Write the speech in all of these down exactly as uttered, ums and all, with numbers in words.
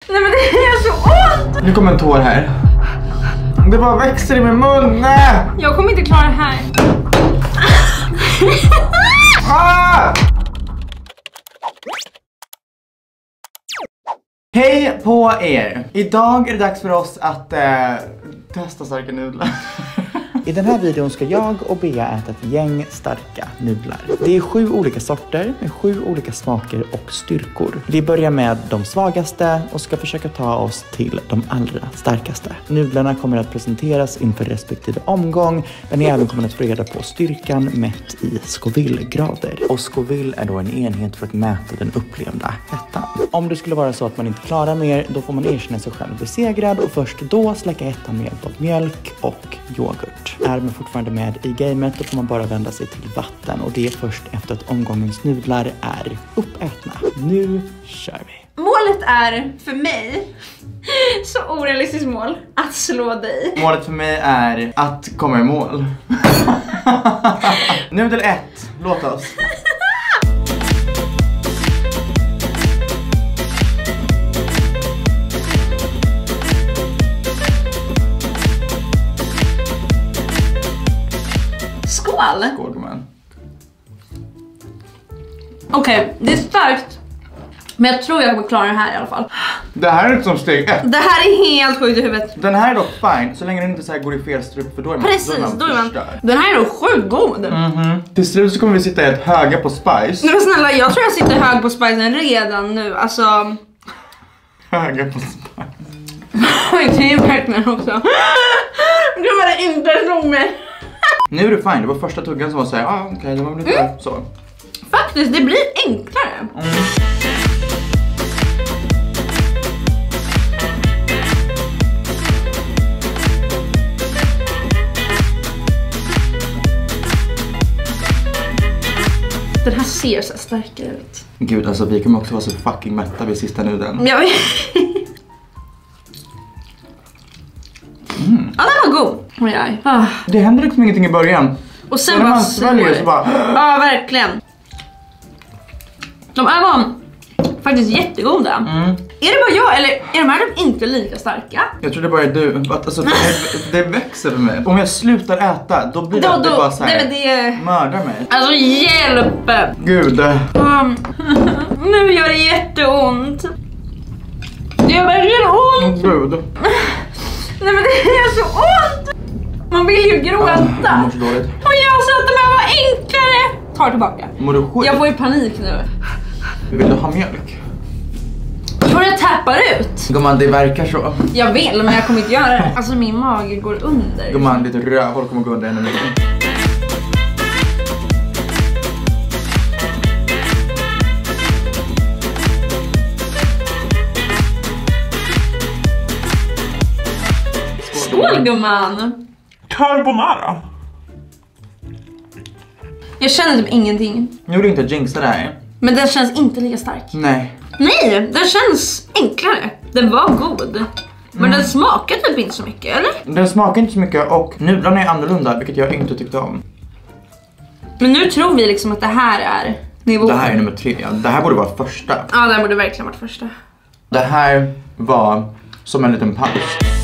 Nej men det är så ont! Nu kommer en tår här. Det bara växer i min mun. Jag kommer inte klara det här. Ah! Hej på er! Idag är det dags för oss att eh, testa starka nudlar. I den här videon ska jag och Bea äta ett gäng starka nudlar. Det är sju olika sorter med sju olika smaker och styrkor. Vi börjar med de svagaste och ska försöka ta oss till de allra starkaste. Nudlarna kommer att presenteras inför respektive omgång, men ni även kommer att få reda på styrkan mätt i Scoville-grader. Och Scoville är då en enhet för att mäta den upplevda hettan. Om det skulle vara så att man inte klarar mer, då får man erkänna sig själv besegrad och först då släcka hettan med hjälp av mjölk och yoghurt. Är man fortfarande med i gamet, då får man bara vända sig till vatten, och det är först efter att omgångens nudlar är uppätna. Nu kör vi! Målet är för mig, så orealistiskt mål, att slå dig. Målet för mig är att komma i mål. Nudel ett, låt oss. Skål! Skål, man. Okej, okay, det är starkt. Men jag tror jag kommer klara det här i alla fall. Det här är inte som steg ett. Det här är helt sjukt i huvudet. Den här är dock fine, så länge den inte så här går i fel strup, för då är man, precis, då är man, då är man Den här är nog sjukt god. Mm-hmm. Till slut så kommer vi sitta helt höga på spice. Men snälla, jag tror jag sitter hög på spicen redan nu. Alltså... Höga på spice. Det är verkligen också. Gud vad det inte slog mig. Nu är det fine, det var första tuggan som var såhär, ah, okej, okay, det var väl lite mm. så. Faktiskt, det blir enklare. Mm. Den här ser så starkare ut. Gud, alltså vi kommer också vara så fucking mätta vid sista nudeln. Jag vet. Mm. Ja, den var god. Oj, oj. Ah. Det händer liksom ingenting i början. Och sen så bara man sväljer så bara... Ja, verkligen. De är bara faktiskt jättegoda. Mm. Är det bara jag, eller är de här inte lika starka? Jag tror det bara är du. Alltså, det, det växer för mig. Om jag slutar äta, då blir då, det, det då, bara så här, det, det... mördar mig. Alltså, hjälp! Gud. Um, nu gör det jätteont. Det gör verkligen ont. Oh, Gud. Nej, men det är så ont. Man vill ju gråta. Jag mår så dåligt. Och jag sa att de här var enklare. Ta tillbaka. Mår du skit? Jag får ju panik nu. Vill du ha mjölk? Jag tror jag tappar ut. Gumman, det verkar så. Jag vill, men jag kommer inte göra det. Alltså min mage går under. Gumman, ditt rövhål kommer gå under ännu mer. Skål, gumman! Carbonara. Jag känner typ ingenting. Nu vill inte jinxa det här. Men den känns inte lika stark. Nej. Nej, den känns enklare. Den var god. Men mm. den smakar typ inte så mycket, eller? Den smakar inte så mycket och nudlarna är annorlunda, vilket jag inte tyckte om. Men nu tror vi liksom att det här är nivå. Det här är nummer tre. Det här borde vara första. Ja, det här borde verkligen varit första. Det här var som en liten paus.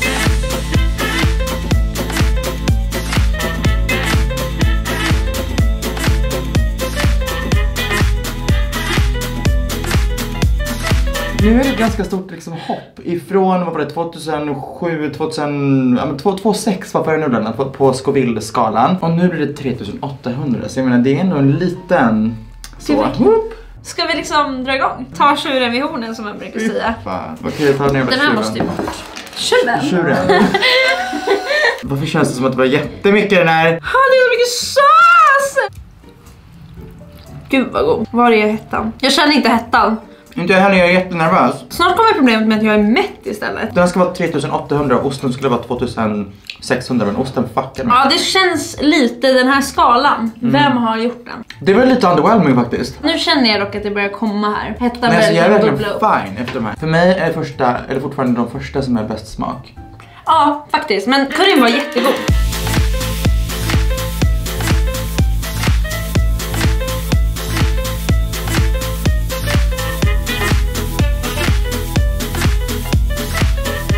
Nu är det ett ganska stort liksom, hopp ifrån vad var det, tvåtusensju, tvåtusen, ja, tvåtusensex var förra nudlarna på, på Scoville-skalan. Och nu blir det tre tusen åttahundra, så jag menar det är ändå en liten så. Ska vi liksom dra igång? Ta tjuren vid hornen som man brukar säga. Fan. Okej, ta ner den här måste ju bort. Tjuren? Tjuren. Varför känns det som att det var jättemycket i den här? Ja, det är så mycket sås! Gud vad god. Var är hettan? Jag känner inte hettan. Inte jag heller, jag är jättenervös. Snart kommer problemet med att jag är mätt istället. Den ska vara tre tusen åttahundra och osten skulle vara två tusen sexhundra, men osten fuckar mig. Ja, det känns lite den här skalan. Mm. Vem har gjort den? Det var lite underwhelming faktiskt. Nu känner jag dock att det börjar komma här. Hettan Nej, börjar jag är verkligen bubbla upp. fine efter de här. För mig är det första, eller fortfarande de första som är bäst smak. Ja, faktiskt. Men curryn var jättegod.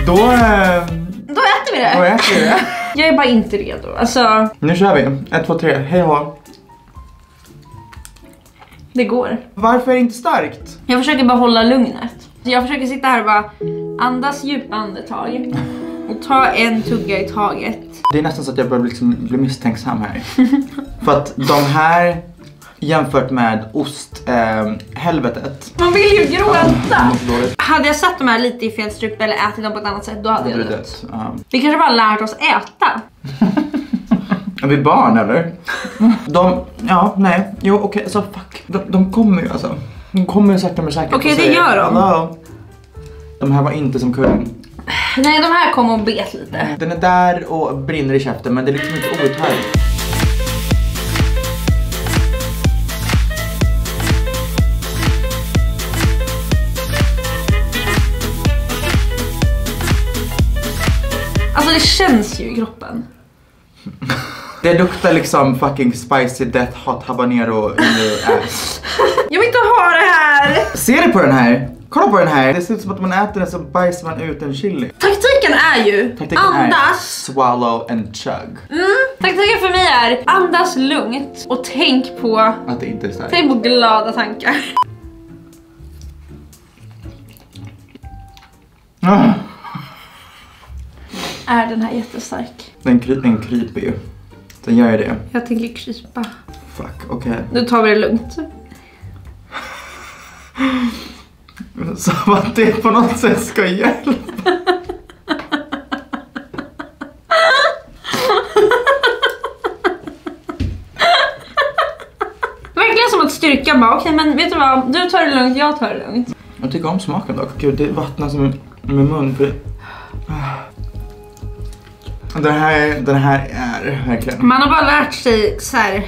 Då, eh, Då äter vi det. då äter vi det. Jag är bara inte redo. Alltså, Nu kör vi. Ett, två, tre. Hej då. det går. Varför är det inte starkt? Jag försöker bara hålla lugnet. Jag försöker sitta här och bara andas djupa andetag. Och ta en tugga i taget. Det är nästan så att jag börjar liksom bli misstänksam här. För att de här, jämfört med ost, eh, helvetet. Man vill ju gråta. Ja, hade jag satt de här lite i fel strupe eller ätit dem på ett annat sätt, då hade jag dött. dött. Ja. Vi kanske bara lärt oss äta. Är vi barn eller? De, ja, nej. Jo, okej, okay, så fuck. De, de kommer ju alltså. De kommer ju sakta men säkert. Okej, okay, det gör de. Hello. De här var inte som kung. Nej, de här kommer och bet lite. Den är där och brinner i käften, men det är liksom inte outhärdligt. Alltså det känns ju i kroppen. Det luktar liksom fucking spicy death hot habanero in your ass. Jag vill inte ha det här. Ser du på den här? Kolla på den här. Det ser ut som att man äter den så bajsar man ut en chili. Taktiken är ju Taktiken andas. Är swallow and chug. Mm, taktiken för mig är andas lugnt och tänk på att det inte är starkt. Tänk på glada tankar. Ah. Är den här jättestark? Den, kry den kryper ju. Den gör ju det. Jag tänker krypa. Fuck, okej. Okay. Nu tar vi det lugnt. Som att det på något sätt ska hjälpa. Verkligen som att styrka bara, okej, men vet du vad? Du tar det lugnt, jag tar det lugnt. Jag tycker om smaken dock. Gud, det vattnar som med mun. För... Den här, den här är verkligen... Man har bara lärt sig så här.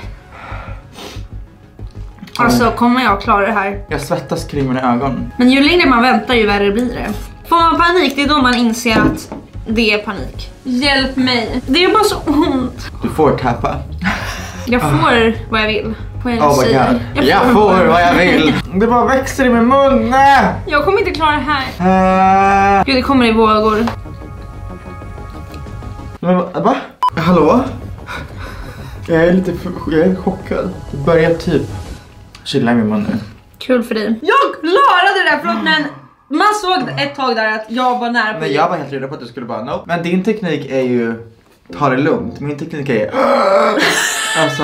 Alltså, kommer jag klara det här? Jag svettas kring mina ögon. Men ju längre man väntar, ju värre blir det. Får man panik, det är då man inser att det är panik. Hjälp mig. Det är bara så ont. Du får tappa. Jag får vad jag vill. Vad jag oh my säger. God. Jag, jag får, får vad jag vill. Det bara växer i min mun. Jag kommer inte klara det här. Uh... Gud, det kommer i vågor. Men va? Hallå? Jag är lite för, jag är chockad. Det börjar typ chilla i min mun nu. Kul för dig. Jag klarade det där, förlåt, men man såg ett tag där att jag var nära på. Men jag var helt redo på att du skulle bara nope. Men din teknik är ju ta det lugnt. Min teknik är alltså.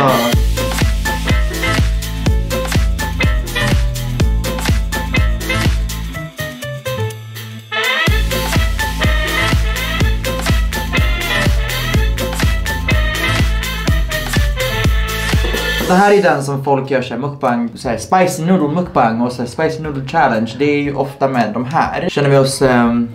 Det här är den som folk gör sig mukbang, så här, spicy noodle mukbang och så här, spicy noodle challenge. Det är ju ofta med de här. Känner vi oss um,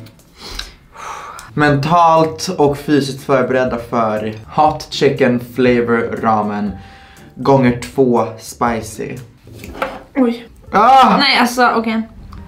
mentalt och fysiskt förberedda för hot chicken flavor ramen gånger två spicy. Oj. Ah! Nej, alltså okej. Okay.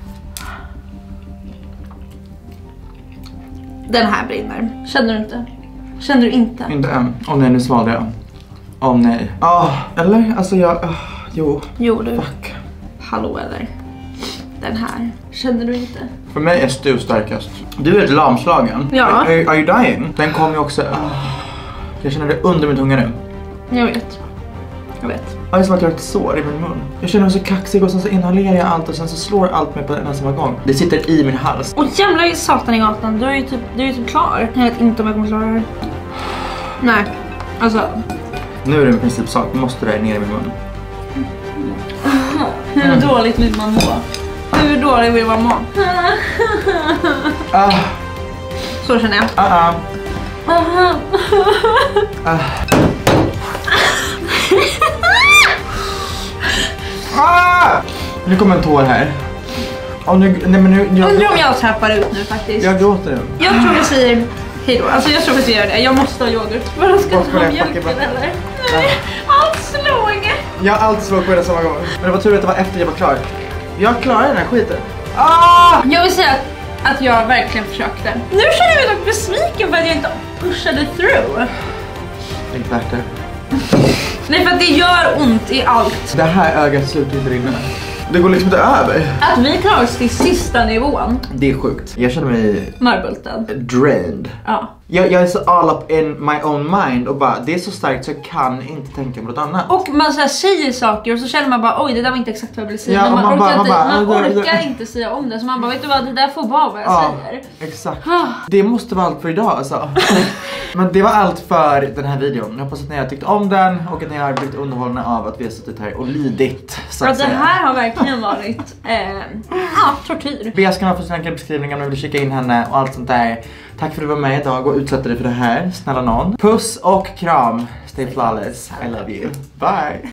Den här brinner. Känner du inte? Känner du inte? Inte än. Åh oh, nej, nu svalde jag. Åh oh, nej. Ah, eller? Alltså jag... Uh, jo. Jo du. Fuck. Hallå eller? Den här. Känner du inte? För mig är Stu starkast. Du är lamslagen. Ja. Are, are you dying? Den kommer ju också... Uh, jag känner det under min tunga nu. Jag vet. Jag vet. Det är som att jag har ett sår i min mun. Jag känner mig så kaxig och sen så inhalerar jag allt och sen så slår allt mig på en samma gång. Det sitter i min hals. Och jävlar i satan i gatan. Du är ju typ, du är ju typ klar. Jag vet inte om jag kommer klara det här. Nej. Alltså... Nu är det i princip sak, måste det här ner i min mun. Hur mm. dåligt vill man må? Hur dåligt vill man må? Ah. Så känner jag. Ah, ah. ah. ah. Nu kommer en tår här. Oh, nu, nej, men nu, jag... Undrar om jag tappar ut nu faktiskt. Jag gråter nu. Jag tror vi säger hej då. Alltså jag tror att vi gör det. Jag måste ha yoghurt. Vadå, ska du ha mjölken eller? Nej, allt slog. Jag har alltid slog på det samma gång. Men det var tur att det var efter jag var klar. Jag klarade den här skiten. Ah! Jag vill säga att, att jag verkligen försökte. Nu känner jag mig dock besviken för att jag inte pushade through. Det är inte värt det. Nej, för att det gör ont i allt. Det här ögat slutar inte rinna. Det går liksom inte över. Att vi klarar oss till sista nivån. Det är sjukt. Jag känner mig Mörbultad. drained. Ja. Jag, jag är så all up in my own mind och bara, det är så starkt så jag kan inte tänka på något annat. Och man så här säger saker och så känner man bara, oj det där var inte exakt vad jag ville säga. Ja, men man, man orkar, bara, inte, man bara, man det- orkar inte säga om det. Så man bara, vet du vad, det där får vara vad jag Ja, säger. exakt. Det måste vara allt för idag alltså. Men det var allt för den här videon. Jag hoppas att ni har tyckt om den och att ni har blivit underhållna av att vi har suttit här och lidit. Så För att att det säga. här har verkligen varit eh, ja, tortyr. Bea ska ha för sina beskrivningar om du vill kika in henne och allt sånt där. Tack för att du var med idag och utsatte dig för det här. Snälla någon. Puss och kram. Stay flawless. I love you. Bye.